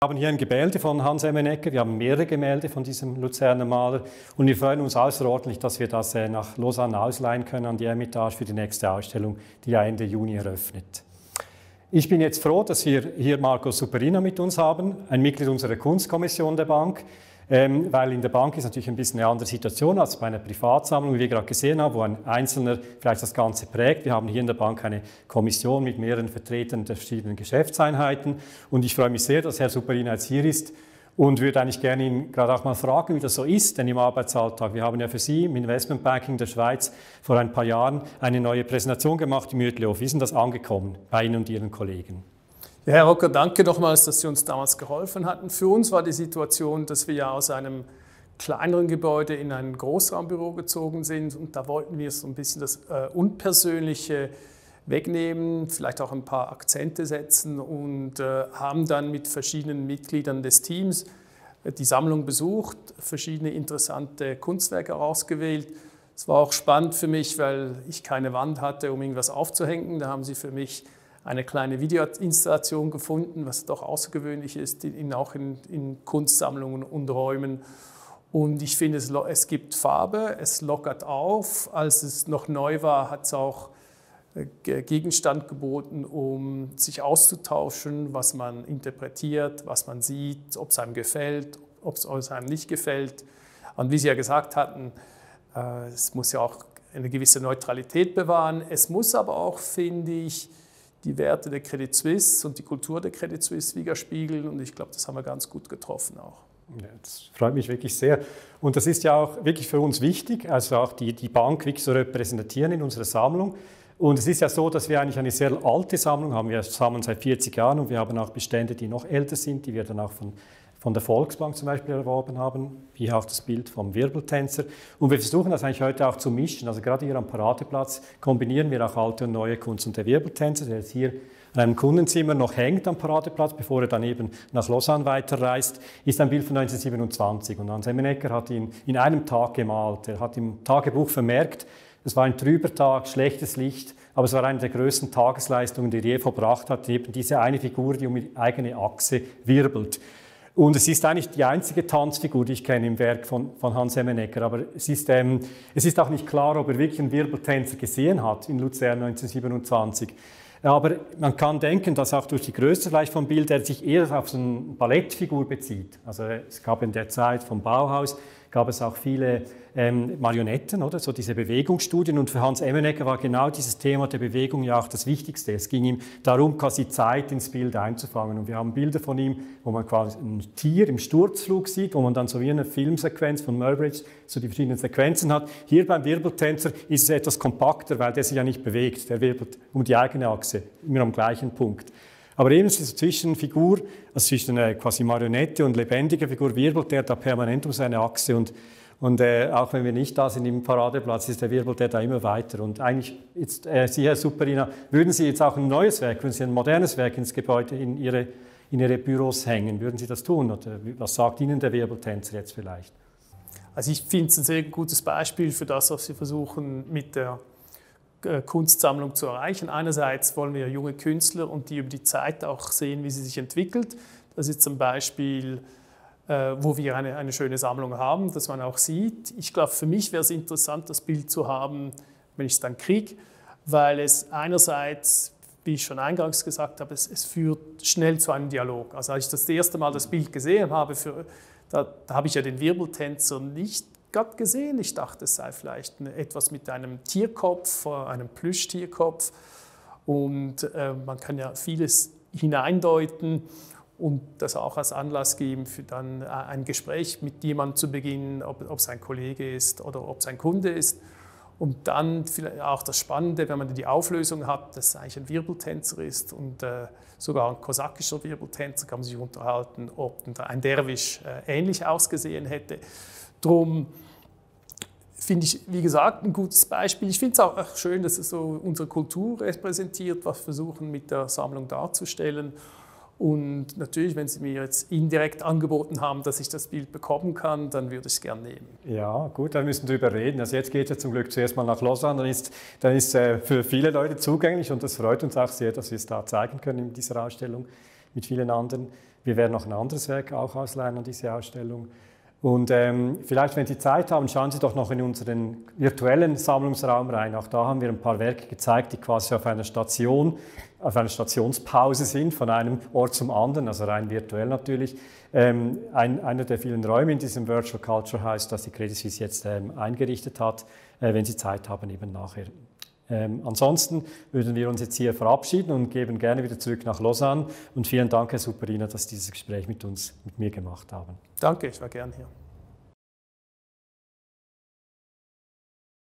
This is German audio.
Wir haben hier ein Gemälde von Hans Emenegger, wir haben mehrere Gemälde von diesem Luzerner Maler und wir freuen uns außerordentlich, dass wir das nach Lausanne ausleihen können an die Ermitage für die nächste Ausstellung, die ja Ende Juni eröffnet. Ich bin jetzt froh, dass wir hier Marco Superina mit uns haben, ein Mitglied unserer Kunstkommission der Bank. Weil in der Bank ist natürlich ein bisschen eine andere Situation als bei einer Privatsammlung, wie wir gerade gesehen haben, wo ein Einzelner vielleicht das Ganze prägt. Wir haben hier in der Bank eine Kommission mit mehreren Vertretern der verschiedenen Geschäftseinheiten und ich freue mich sehr, dass Herr Superina jetzt hier ist und würde eigentlich gerne ihn gerade auch mal fragen, wie das so ist, denn im Arbeitsalltag. Wir haben ja für Sie im Investmentbanking der Schweiz vor ein paar Jahren eine neue Präsentation gemacht im Uetlihof. Wie ist denn das angekommen bei Ihnen und Ihren Kollegen? Ja, Herr Rocker, danke nochmals, dass Sie uns damals geholfen hatten. Für uns war die Situation, dass wir ja aus einem kleineren Gebäude in ein Großraumbüro gezogen sind und da wollten wir so ein bisschen das Unpersönliche wegnehmen, vielleicht auch ein paar Akzente setzen und haben dann mit verschiedenen Mitgliedern des Teams die Sammlung besucht, verschiedene interessante Kunstwerke ausgewählt. Es war auch spannend für mich, weil ich keine Wand hatte, um irgendwas aufzuhängen. Da haben sie für mich eine kleine Videoinstallation gefunden, was doch außergewöhnlich ist, auch in Kunstsammlungen und Räumen. Und ich finde, es gibt Farbe, es lockert auf. Als es noch neu war, hat es auch Gegenstand geboten, um sich auszutauschen, was man interpretiert, was man sieht, ob es einem gefällt, ob es einem nicht gefällt. Und wie Sie ja gesagt hatten, es muss ja auch eine gewisse Neutralität bewahren. Es muss aber auch, finde ich, die Werte der Credit Suisse und die Kultur der Credit Suisse widerspiegeln. Und ich glaube, das haben wir ganz gut getroffen auch. Ja, das freut mich wirklich sehr. Und das ist ja auch wirklich für uns wichtig, also auch die Bank wirklich zu repräsentieren in unserer Sammlung. Und es ist ja so, dass wir eigentlich eine sehr alte Sammlung haben. Wir sammeln seit 40 Jahren und wir haben auch Bestände, die noch älter sind, die wir dann auch von der Volksbank zum Beispiel erworben haben, wie auch das Bild vom Wirbeltänzer. Und wir versuchen das eigentlich heute auch zu mischen. Also gerade hier am Paradeplatz kombinieren wir auch alte und neue Kunst. Und der Wirbeltänzer, der jetzt hier in einem Kundenzimmer noch hängt am Paradeplatz, bevor er dann eben nach Lausanne weiterreist, ist ein Bild von 1927. Und Hans Emenegger hat ihn in einem Tag gemalt. Er hat im Tagebuch vermerkt, es war ein trüber Tag, schlechtes Licht, aber es war eine der größten Tagesleistungen, die er je verbracht hat, eben diese eine Figur, die um die eigene Achse wirbelt. Und es ist eigentlich die einzige Tanzfigur, die ich kenne im Werk von Hans Emenegger. Aber es ist auch nicht klar, ob er wirklich einen Wirbeltänzer gesehen hat in Luzern 1927. Aber man kann denken, dass auch durch die Größe vielleicht vom Bild er sich eher auf so eine Ballettfigur bezieht. Also es gab in der Zeit vom Bauhaus gab es auch viele Marionetten, oder? So diese Bewegungsstudien. Und für Hans Emenegger war genau dieses Thema der Bewegung ja auch das Wichtigste. Es ging ihm darum, quasi Zeit ins Bild einzufangen. Und wir haben Bilder von ihm, wo man quasi ein Tier im Sturzflug sieht, wo man dann so wie eine Filmsequenz von Murbridge so die verschiedenen Sequenzen hat. Hier beim Wirbeltänzer ist es etwas kompakter, weil der sich ja nicht bewegt. Der wirbelt um die eigene Achse, immer am gleichen Punkt. Aber eben zwischen Figur, also zwischen quasi Marionette und lebendiger Figur, wirbelt der da permanent um seine Achse und auch wenn wir nicht da sind im Paradeplatz, ist der wirbelt der da immer weiter. Und eigentlich, jetzt, Sie, Herr Superina, würden Sie jetzt auch ein neues Werk, würden Sie ein modernes Werk ins Gebäude, in Ihre Büros hängen, würden Sie das tun? Oder was sagt Ihnen der Wirbeltänzer jetzt vielleicht? Also ich finde es ein sehr gutes Beispiel für das, was wir versuchen mit der Kunstsammlung zu erreichen. Einerseits wollen wir junge Künstler und die über die Zeit auch sehen, wie sie sich entwickelt. Das ist zum Beispiel, wo wir eine schöne Sammlung haben, dass man auch sieht. Ich glaube, für mich wäre es interessant, das Bild zu haben, wenn ich es dann kriege, weil es einerseits, wie ich schon eingangs gesagt habe, es führt schnell zu einem Dialog. Also als ich das erste Mal das Bild gesehen habe, da habe ich ja den Wirbeltänzer nicht gerade gesehen. Ich dachte, es sei vielleicht etwas mit einem Tierkopf, einem Plüschtierkopf. Und man kann ja vieles hineindeuten und das auch als Anlass geben, für dann ein Gespräch mit jemandem zu beginnen, ob es ein Kollege ist oder ob es ein Kunde ist. Und dann vielleicht auch das Spannende, wenn man die Auflösung hat, dass es eigentlich ein Wirbeltänzer ist und sogar ein kosakischer Wirbeltänzer, kann man sich unterhalten, ob ein Derwisch ähnlich ausgesehen hätte. Drum finde ich, wie gesagt, ein gutes Beispiel. Ich finde es auch schön, dass es so unsere Kultur repräsentiert, was wir versuchen mit der Sammlung darzustellen. Und natürlich, wenn Sie mir jetzt indirekt angeboten haben, dass ich das Bild bekommen kann, dann würde ich es gerne nehmen. Ja, gut, dann müssen wir darüber reden. Also jetzt geht es ja zum Glück zuerst mal nach Lausanne, dann ist für viele Leute zugänglich und das freut uns auch sehr, dass wir es da zeigen können in dieser Ausstellung. mit vielen anderen. Wir werden noch ein anderes Werk auch ausleihen an diese Ausstellung. Und vielleicht, wenn Sie Zeit haben, schauen Sie doch noch in unseren virtuellen Sammlungsraum rein. Auch da haben wir ein paar Werke gezeigt, die quasi auf einer Stationspause sind, von einem Ort zum anderen, also rein virtuell natürlich. Einer der vielen Räume in diesem Virtual Culture House, das die Credit Suisse jetzt eingerichtet hat, wenn Sie Zeit haben, eben nachher. Ansonsten würden wir uns jetzt hier verabschieden und geben gerne wieder zurück nach Lausanne. Und vielen Dank, Herr Superina, dass Sie dieses Gespräch mit mir gemacht haben. Danke, ich war gern hier.